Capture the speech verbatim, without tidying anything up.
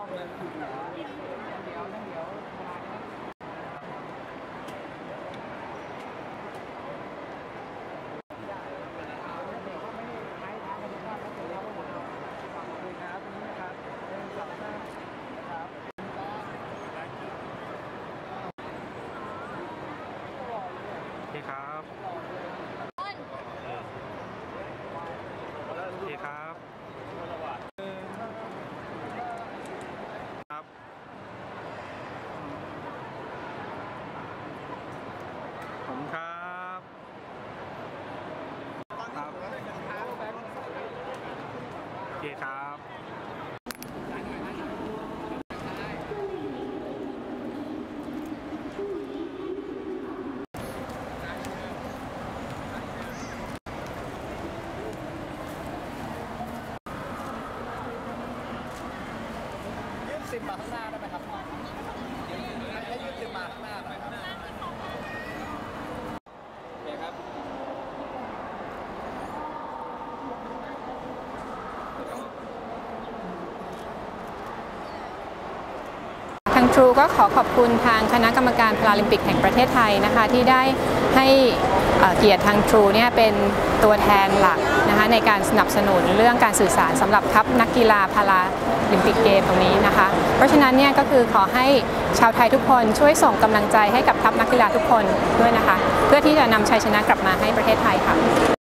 โอเคครับโอเคครับครับผมครับครับโอเคครับซิมมาข้างหน้าได้ไหมครับให้ยืดซิมมาข้างหน้าหน่อยครับโอเคครับทาง True ก็ขอขอบคุณทางคณะกรรมการพาราลิมปิกแห่งประเทศไทยนะคะที่ได้ให้เกียรติทาง True เนี่ยเป็นตัวแทนหลักนะคะในการสนับสนุนเรื่องการสื่อสารสำหรับทัพนักกีฬาพาราลิมปิกเกมตรงนี้นะคะเพราะฉะนั้นเนี่ยก็คือขอให้ชาวไทยทุกคนช่วยส่งกำลังใจให้กับทัพนักกีฬาทุกคนด้วยนะคะเพื่อที่จะนำชัยชนะกลับมาให้ประเทศไทยค่ะ